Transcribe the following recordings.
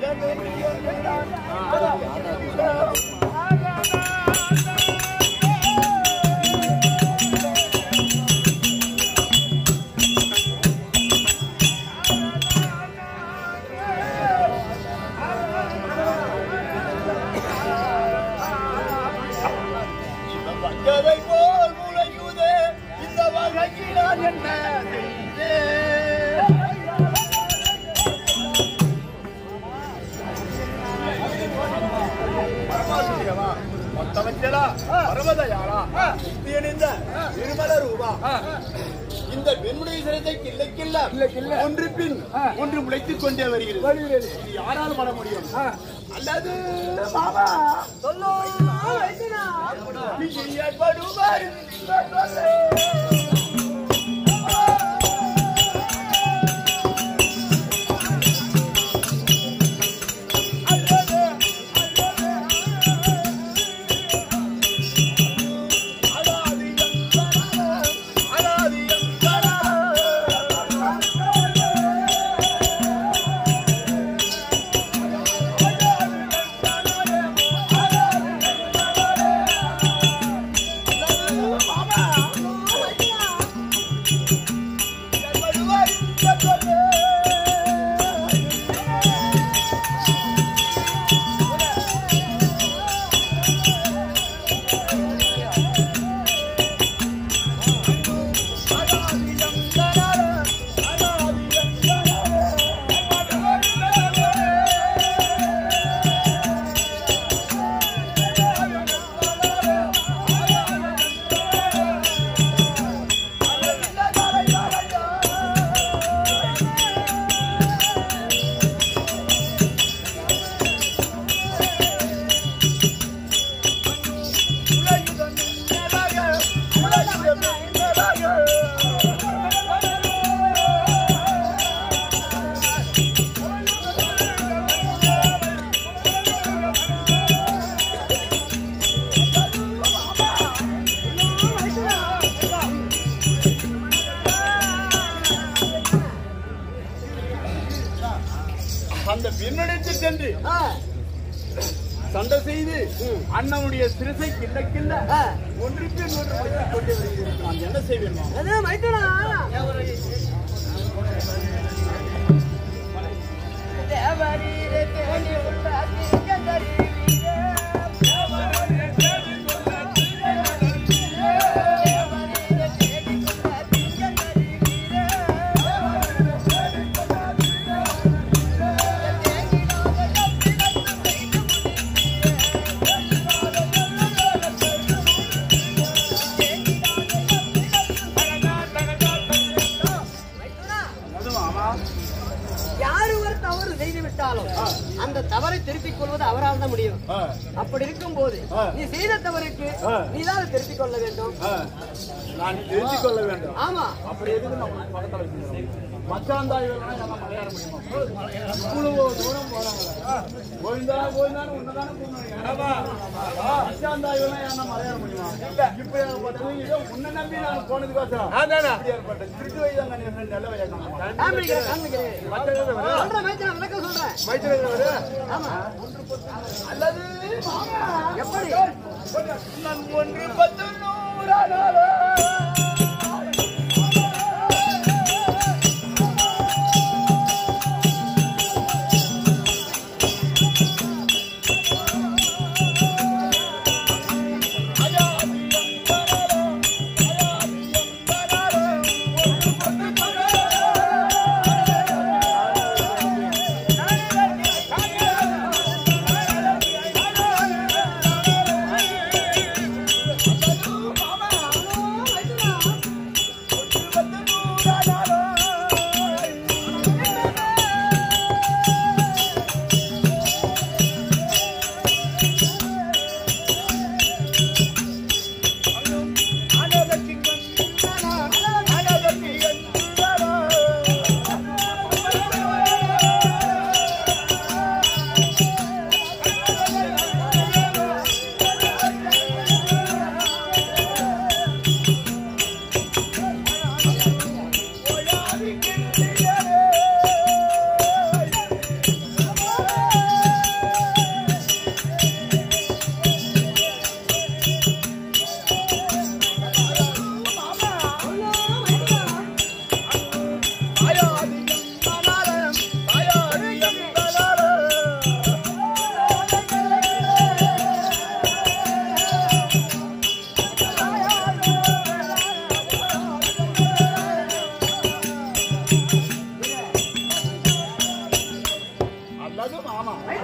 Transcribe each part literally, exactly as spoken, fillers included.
இந்த பெண்ணுடைய சிரத்தை கிள்ள கிள்ள ஒன்று பின் ஒன்று முளைத்துக் கொண்டே வருகிறது. யாரால் பண்ண முடியும்? அல்லது மாமா சொல்லும் அந்த பெண்ணிடத்து சென்று சண்டை செய்து அண்ணனுடைய சிறுசை கிள்ள கிள்ள ஒன்றுக்கு ஒன்று கொண்டு வருகிறேன். நான் என்ன செய்வேன்? அந்த தவறை திருப்பிக் கொள்வது அவரால் தான் முடியும். அப்படி இருக்கும் போது நீ செய்த தவறுக்கு நீதான் திருப்பிக் கொள்ள வேண்டும். நான் திருத்திக் கொள்ள வேண்டும். ஆமா. அப்படி எதுக்கு நான் பக்கத்துல வச்சுக்கிறேன்? மச்சாந்தாய் மலையாள முடியுமா? இவ்வளவு தூரம் போறாங்க. கோவிந்தா கோவிந்தான்னு ஒண்ணுதானே மச்சாந்தாய் என்ன மலையாள முடியுமா? இப்ப ஏற்பட்டது உன்னை நம்பி நான் போனதுக்கோசரம் ஏற்பட்டது திருட்டு வயதான் நல்ல வயதான் அல்லது எப்படி ஒன்று பத்து நூறானால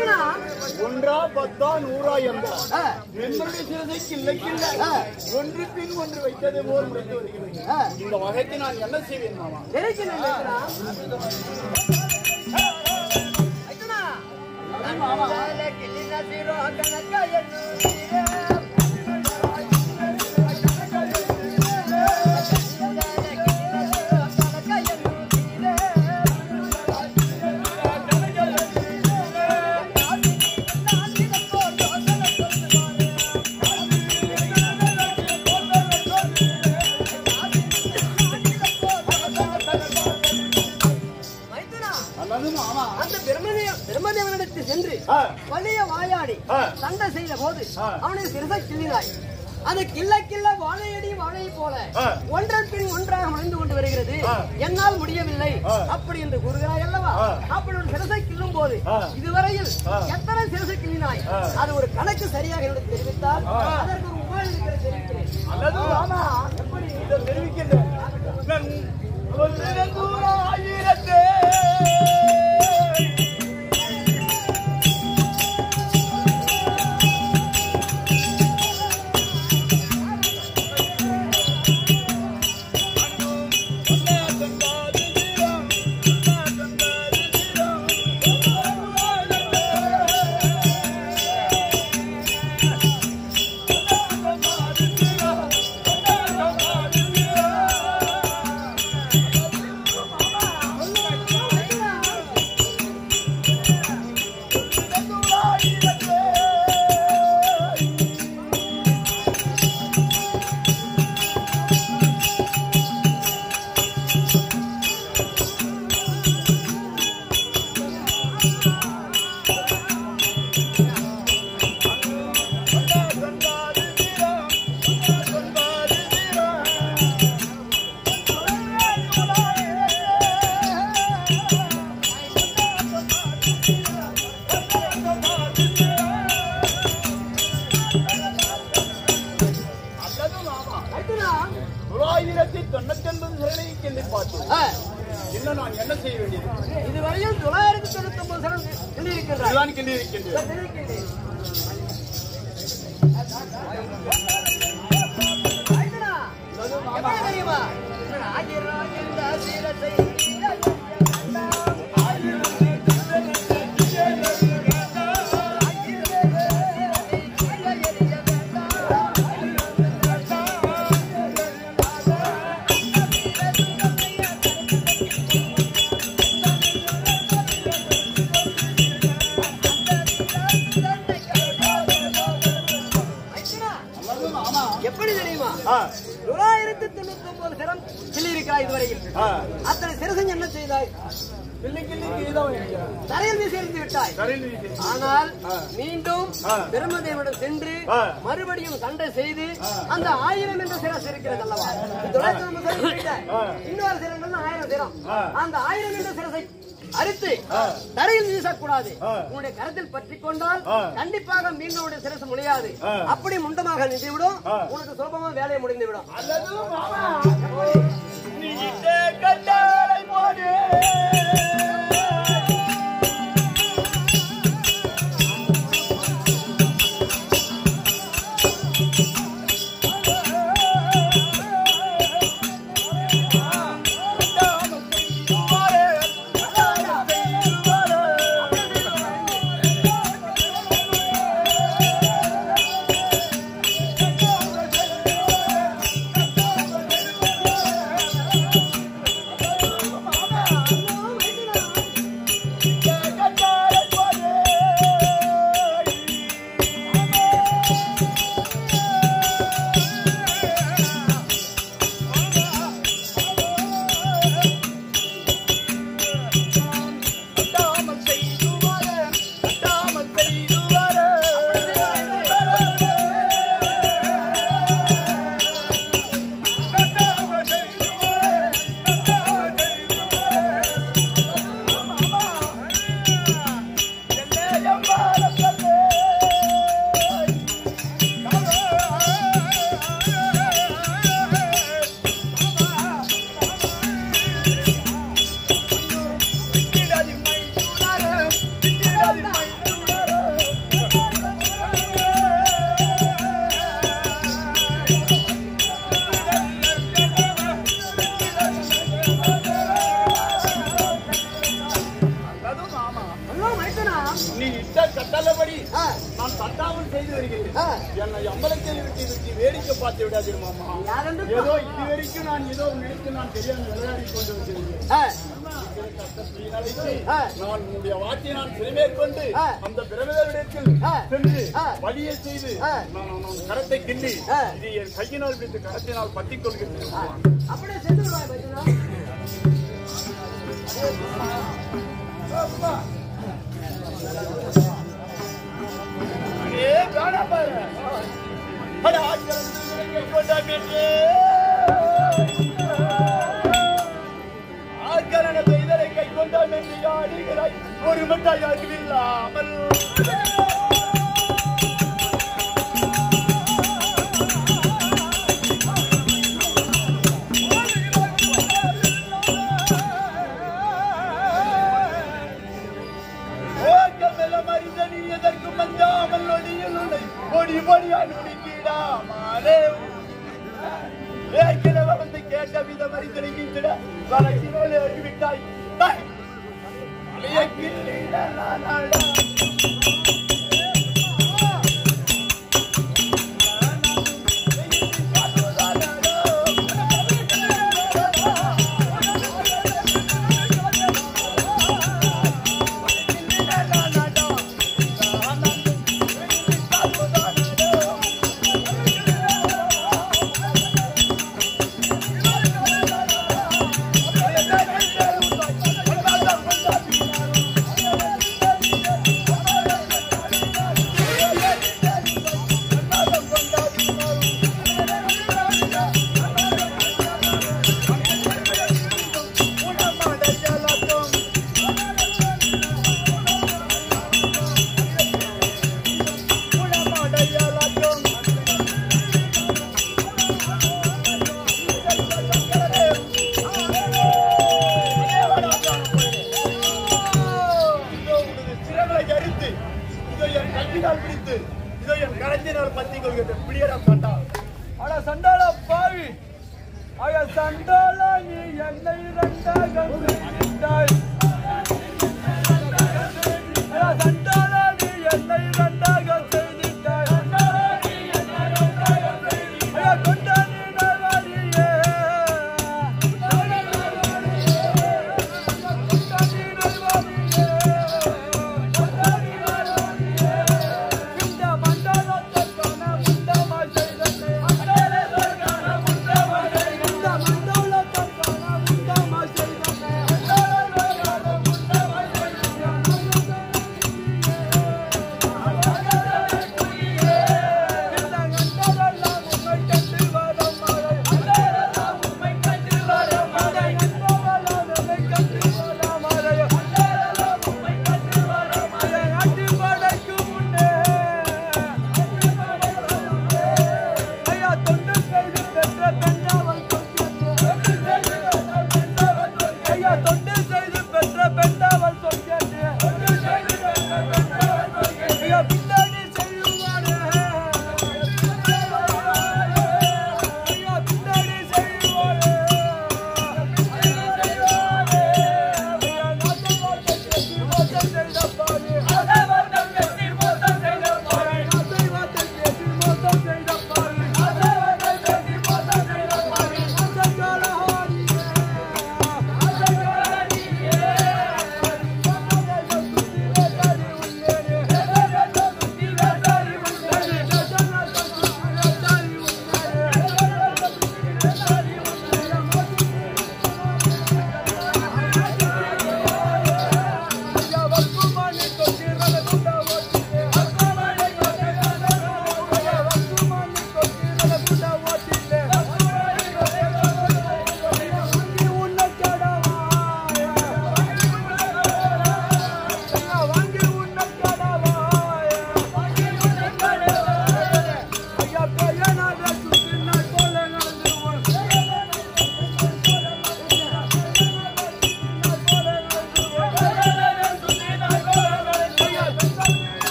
ஒன்றா பத்தா நூறா எம்பா என்னுடைய சிறதை கில்லை கில்ல ஒன்று பின் ஒன்று வைத்ததை போல் முடித்து வருகிறது. இந்த வகைக்கு நான் என்ன செய்வேன் மாமா? சென்று வலிய வாயாடி சண்டை செய்த போது அவனை சிறுசை கிள்ளினாய். அது கிள்ள கிள்ள வாழையடி வாழை போல ஒன்றன் பின் ஒன்றாக முடிந்து கொண்டு வருகிறது. என்னால் முடியவில்லை அப்படி என்று கூறுகிறாய் அல்லவா? அப்படி ஒரு சிறுசை கிள்ளும் போது இதுவரையில் எத்தனை சிறுசை கிள்ளினாய்? அது ஒரு கணக்கு சரியாக எனக்கு தெரிவித்தால் அதற்கு ஒரு உபாயம் இருக்கிறது தெரிவிக்கிறேன். அல்லது ஆமா எப்படி இதை தெரிவிக்கின்றேன். ஆயிரத்தே இதுவரையில் தொள்ளாயிரத்தி தொண்ணூத்தி ஒன்பது சரம் இருக்கின்றார். தெரியுமா? எப்படி தெரியுமா? தொள்ளாயிரத்தி தொண்ணூத்தி ஒன்பது சிரம் கிள்ளி இருக்கிறாய் இதுவரையில். அத்தனை சிரசன் என்ன செய்தாய்? தரையில் வீசி எறிந்து விட்டாய். ஆனால் மீண்டும் பிரம்மதேவனிடம் சென்று மறுபடியும் சண்டை செய்து அந்த ஆயிரம் என்ற சிரஸ் இருக்கிறது அல்லவா? இன்னொரு சிரம் ஆயிரம் சிரம். அந்த ஆயிரம் என்ற சிரசை அரித்து தரையில் வீசக்கூடாது. உன்னுடைய கரத்தில் பற்றி கொண்டால் கண்டிப்பாக மீண்டும் சிரசு முடியாது. அப்படி முண்டமாக நின்றுவிடும். உனக்கு சுலபமா வேலையை முடிந்துவிடும். சொன்னபடி நான் தட்டாமல் செய்து வருகிறேன். என்னை அம்பலத்தில் விட்டு விட்டு வேடிக்கை பார்த்து விடாதீர் மாமா. ஏதோ இது வரைக்கும் நான் ஏதோ நினைத்து நான் தெரியாமல் விளையாடி கொண்டு வருகிறேன். நான் உன்னுடைய வார்த்தையை நான் சிறுமேற்கொண்டு அந்த பிரமதரிடத்தில் சென்று வழியை செய்து நான் கரத்தை கிண்டி இது என் கையினால் பிடித்து கரத்தினால் பற்றிக் கொள்கிறேன். அப்படியே சென்று கை கொண்டால் ஒரு மிட்டாய் இல்லாமல் வந்து கேட்ட வித மறித்தனை மீந்திட வழக்கினோடு அறிவிட்டாய்.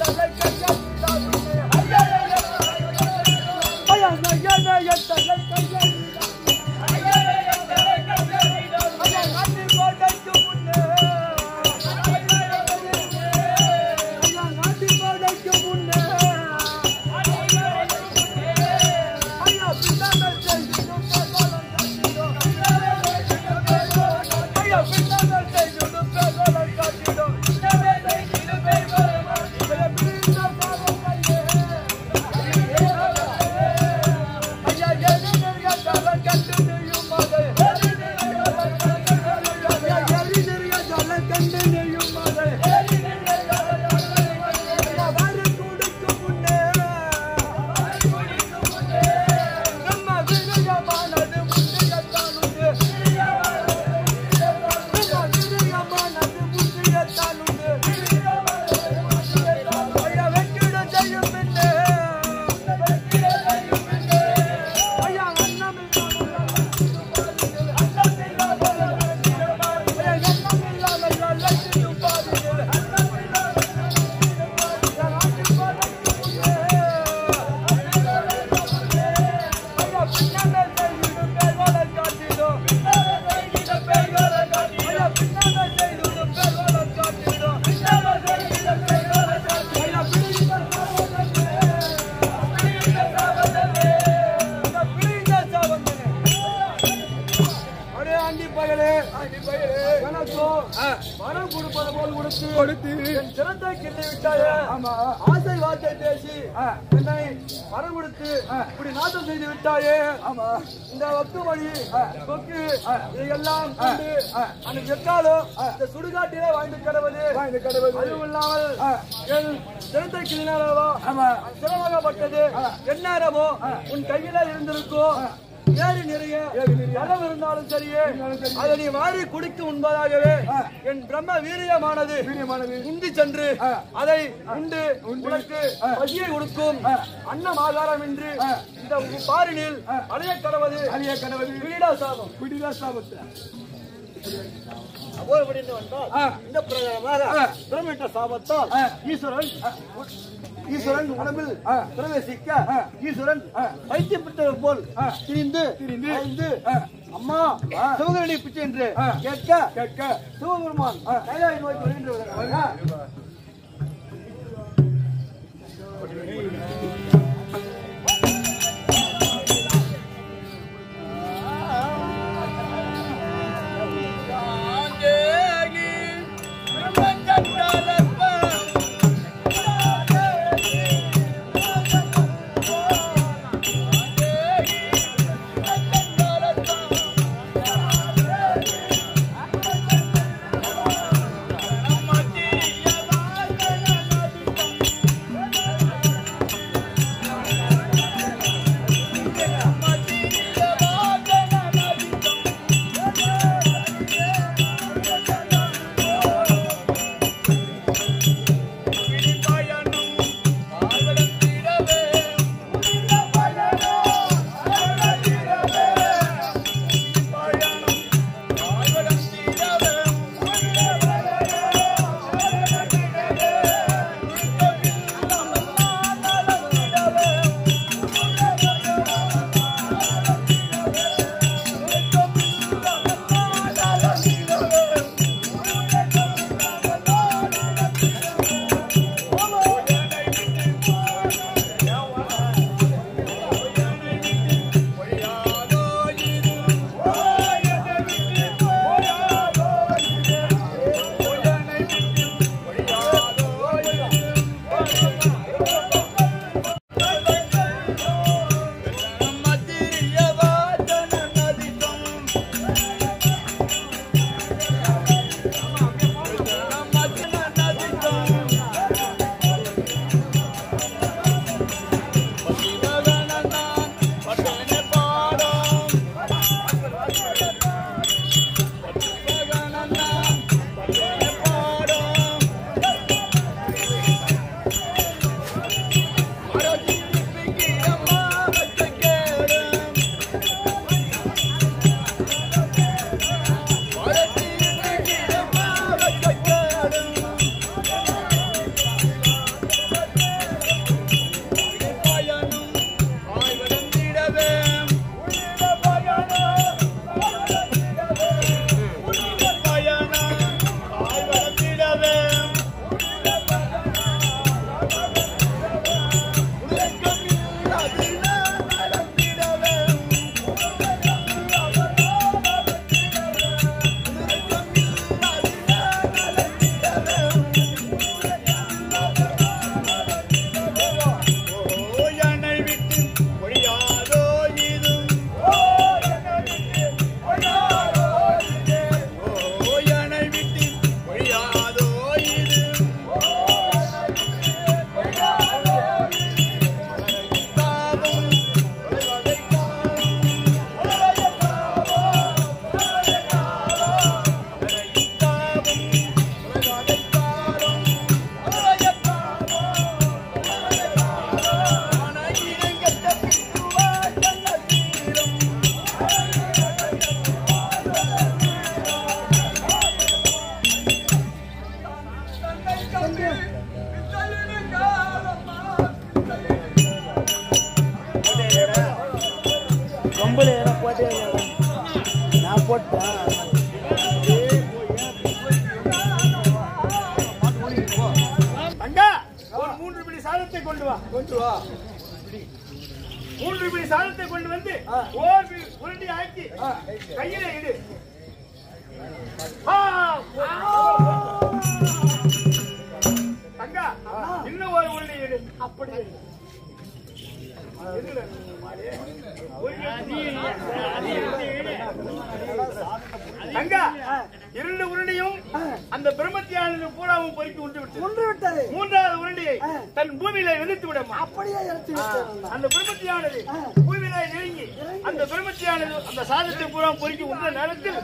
வரம் கொடுப்பது போல் கொடுத்து கொடுத்து என் சிறந்த கிள்ளி விட்டாயே. ஆசை வார்த்தை பேசி என்னை வரம் கொடுத்து இப்படி நாட்டம் செய்து விட்டாயே. இந்த வக்கு வழி கொக்கு இதையெல்லாம் கொண்டு அந்த எக்காலும் இந்த சுடுகாட்டிலே வாழ்ந்து கடவுது வாழ்ந்து கடவுது. அதுவும் இல்லாமல் என் சிறந்த கிள்ளினாலவோ சிரமப்பட்டது எந்நேரமோ உன் கையில இருந்திருக்கும். ஏறி நிறைய பலம் இருந்தாலும் சரியே அதை நீ வாரி குடிக்க உண்பதாகவே என் பிரம்ம வீரியமானது உந்தி சென்று அதை உண்டு உனக்கு பசியை கொடுக்கும். அன்னம் ஆகாரம் என்று இந்த பாரினில் அலைய கடவது அலைய கடவது விடிடா சாபம் விடிடா சாபத்தை இந்த பிரகாரமாக பிரமிட்ட சாபத்தால் ஈஸ்வரன் ஈஸ்வரன் உடம்பில் பிரவேசிக்க ஈஸ்வரன் வைத்தியப்பட்டவர் போல் திரிந்து திரிந்து அம்மா சிவகரணி பிச்சை என்று கேட்க கேட்க சிவபெருமான் கைலாய நோக்கி வருகின்றவர்கள் Mati, தங்கா ஒரு மூன்று பிடி சாதத்தை கொண்டு வா கொண்டு வா. மூன்று பிடி சாதத்தை கொண்டு வந்து ஓர் உருண்டி ஆக்கி கையில இடு. தங்கா இன்னும் ஒரு உருண்டி இடு. அப்படி தங்கா இரண்டு உருண்டையும் அந்த பிரம்மத்தியானது பூராவும் பொறுக்கி உண்டு விட்டு ஒன்று விட்டது. மூன்றாவது உருண்டையை தன் பூமியில விழுத்து விடும். அப்படியே இறச்சி விட்டது. அந்த பிரம்மத்தியானது பூமியில இறங்கி அந்த பிரம்மத்தியானது அந்த சாதத்தை பூரா பொறுக்கி உண்ட நேரத்தில்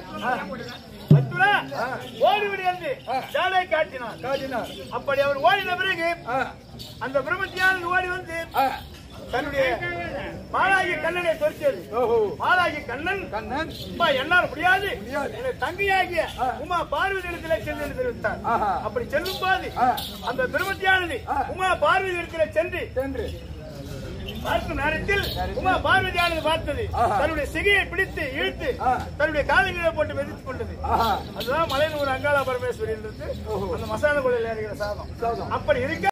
ஓடிவிடு என்று ஜாலை காட்டினார் காட்டினார் அப்படி அவர் ஓடின பிறகு அந்த பிரம்மத்தியானது ஓடி வந்து தன்னுடைய மாலாகி கண்ணனை தொடுத்தது. மாலாகி கண்ணன் கண்ணன் என்னால் முடியாது தங்கையாகிய உமா பார்வதி இடத்திலே சென்று தெரிவித்தார். அப்படி செல்லும் போது அந்த பிரம்மத்தியானது உமா பார்வதி இடத்திலே சென்று சென்று பார்க்கும் நேரத்தில் உமா பார்வதியானது பார்த்தது தன்னுடைய சிகையை பிடித்து இழுத்து தன்னுடைய காதலிகளை போட்டு வெதித்துக் கொண்டது. அதுதான் மலையனூர் அங்காள பரமேஸ்வரி அந்த மசாலா குழையில் ஏறுகிற சாதம். அப்படி இருக்க